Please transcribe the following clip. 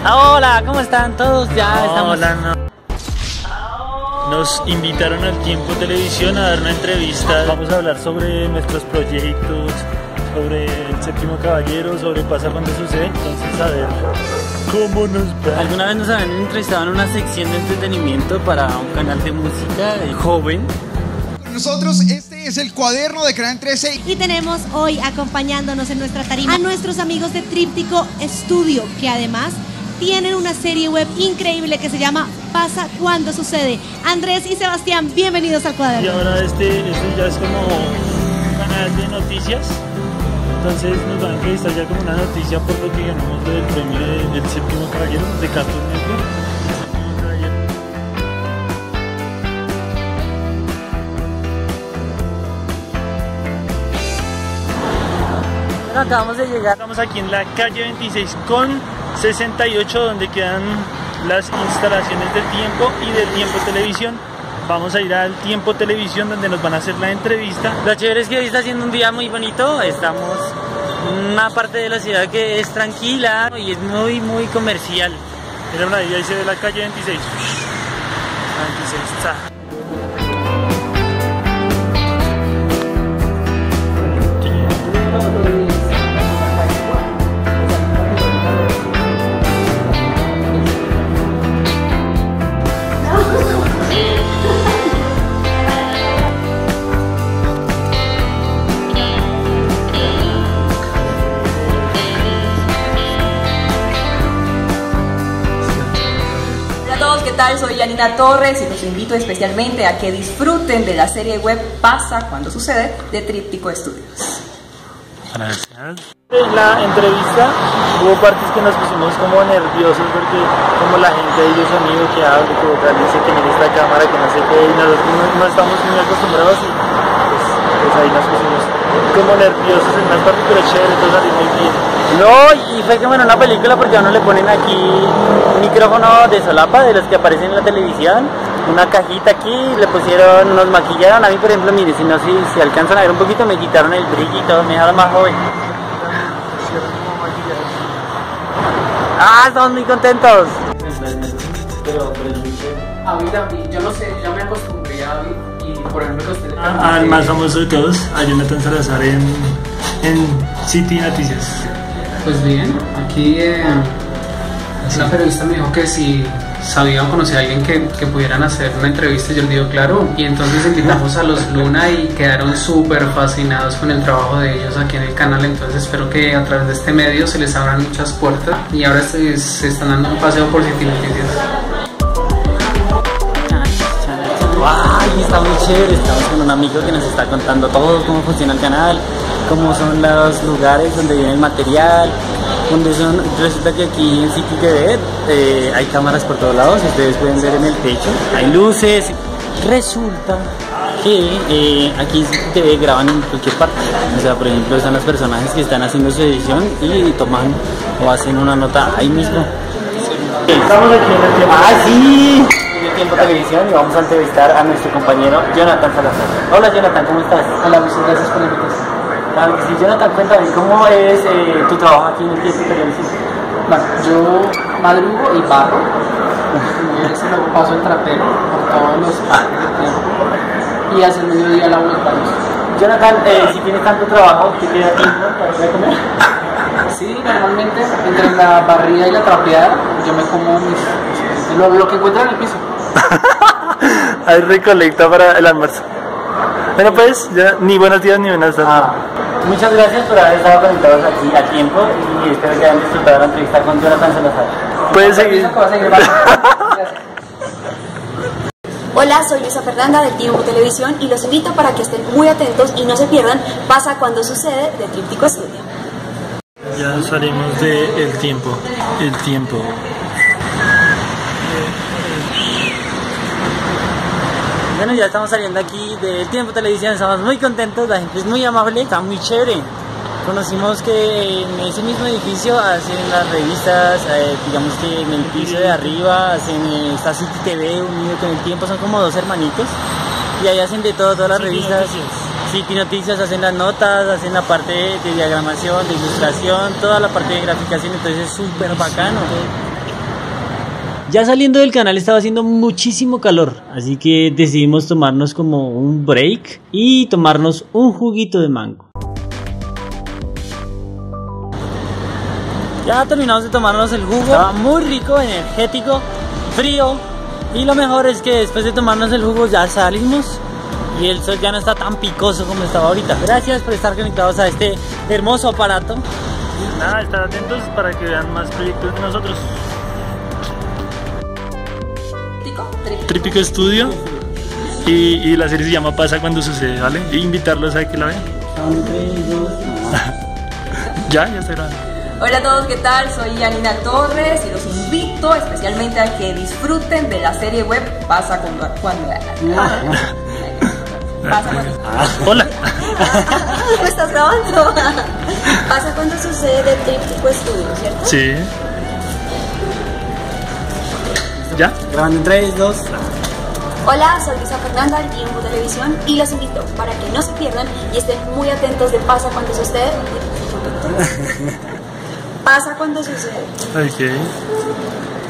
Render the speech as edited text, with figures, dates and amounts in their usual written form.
Hola, ¿cómo están todos? Ya estamos... Hola, no. Nos invitaron al Tiempo Televisión a dar una entrevista. Vamos a hablar sobre nuestros proyectos, sobre el Séptimo Caballero, sobre Pasa Cuando Sucede. Entonces, a ver cómo nos va. ¿Alguna vez nos habían entrevistado en una sección de entretenimiento para un canal de música joven? Nosotros, este es el cuaderno de Canal 13. Y tenemos hoy acompañándonos en nuestra tarima a nuestros amigos de Tríptico Studio, que además tienen una serie web increíble que se llama Pasa Cuando Sucede. Andrés y Sebastián, bienvenidos al cuaderno. Y ahora este ya es como un canal de noticias. Entonces nos van a entrevistar ya como una noticia por lo que ganamos del premio del Séptimo Caballero de Cartoon Network. Acabamos de llegar. Estamos aquí en la calle 26 con 68, donde quedan las instalaciones del Tiempo y del Tiempo Televisión. Vamos a ir al Tiempo Televisión, donde nos van a hacer la entrevista. Lo chévere es que hoy está haciendo un día muy bonito. Estamos en una parte de la ciudad que es tranquila y es muy comercial. Mira una ahí se ve la calle 26. 26 está. ¿Qué tal? Soy Yanina Torres y los invito especialmente a que disfruten de la serie web Pasa Cuando Sucede de Tríptico Studios. Gracias. En la entrevista hubo partes que nos pusimos como nerviosos porque como la gente ahí de sonido que habla, que vocal dice que mira esta cámara, que no sé qué, y nosotros no estamos muy acostumbrados y pues ahí nos pusimos como nerviosos en unas partes, pero chévere, todo salió muy bien. No, y fue como en una película porque a uno le ponen aquí un micrófono de solapa de los que aparecen en la televisión, una cajita aquí, le pusieron, nos maquillaron. A mí, por ejemplo, mire, si alcanzan a ver un poquito, me quitaron el brillito, me dejaron más joven. ¡Ah, estamos muy contentos! A mí también, yo no sé, ya me acostumbré a y por ejemplo los teléfonos. Al más famoso de todos, a Jonathan Salazar en City Noticias. Pues bien, aquí una periodista me dijo que si sabía o conocía a alguien que pudieran hacer una entrevista, yo le digo claro, y entonces invitamos a los Luna y quedaron súper fascinados con el trabajo de ellos aquí en el canal. Entonces espero que a través de este medio se les abran muchas puertas y ahora se están dando un paseo por City Noticias. ¡Ay! Está muy chévere, estamos con un amigo que nos está contando todo, cómo funciona el canal, cómo son los lugares donde viene el material, resulta que aquí en City TV hay cámaras por todos lados, ustedes pueden ver en el techo, hay luces. Resulta que aquí en City TV graban en cualquier parte, o sea, por ejemplo, están los personajes que están haciendo su edición y toman o hacen una nota ahí mismo. Estamos aquí en el Tiempo. ¡Ah, sí! Tiempo Televisión y vamos a entrevistar a nuestro compañero Jonathan Salazar. Hola Jonathan, ¿cómo estás? Hola, muchas gracias por la invitación. Claro que sí, Jonathan, cuéntame, ¿cómo es tu trabajo aquí en el Tiempo Televisión? Bueno, yo madrugo y barro, y ese luego paso el trapero por todos los parques del tiempo y hacia el mediodía lavo los baños. Jonathan, si tienes tanto trabajo, ¿te queda tiempo para ir a comer? Sí, normalmente entre la barrida y la trapeada yo me como lo que encuentro en el piso. Hay recolecta para el almuerzo. Bueno, pues, ya ni buenos días ni buenas tardes. Muchas gracias por haber estado conectados aquí a tiempo y espero que hayan disfrutado la entrevista con Jonathan Salazar. Puedes seguir. Hola, soy Luisa Fernanda de Tiempo Televisión y los invito para que estén muy atentos y no se pierdan Pasa Cuando Sucede de Tríptico Studio. Ya salimos de El Tiempo. Bueno, ya estamos saliendo aquí del Tiempo Televisión, estamos muy contentos, la gente es muy amable, está muy chévere. Conocimos que en ese mismo edificio hacen las revistas, digamos que en el piso de arriba está City TV unido con El Tiempo, son como dos hermanitos y ahí hacen de todo, todas las revistas. City Noticias hacen las notas, hacen la parte de diagramación, de ilustración, toda la parte de graficación, entonces es súper bacano. Ya saliendo del canal estaba haciendo muchísimo calor, así que decidimos tomarnos como un break y tomarnos un juguito de mango. Ya terminamos de tomarnos el jugo, estaba muy rico, energético, frío, y lo mejor es que después de tomarnos el jugo ya salimos y el sol ya no está tan picoso como estaba ahorita. Gracias por estar conectados a este hermoso aparato. Nada, estar atentos para que vean más proyectos de nosotros. Tríptico Estudio, y la serie se llama Pasa Cuando Sucede, ¿vale? E invitarlos a que la vean. Ya será. Hola a todos, ¿qué tal? Soy Yanina Torres y los invito especialmente a que disfruten de la serie web Pasa Cuando Hola. ¿Me estás grabando? Pasa Cuando Sucede de Tríptico Estudio, ¿cierto? Sí. ¿Ya? Grabando en 3, 2. Hola, soy Lisa Fernanda de Tiempo Televisión y los invito para que no se pierdan y estén muy atentos de Pasa Cuando Sucede. Pasa Cuando Sucede. Ok.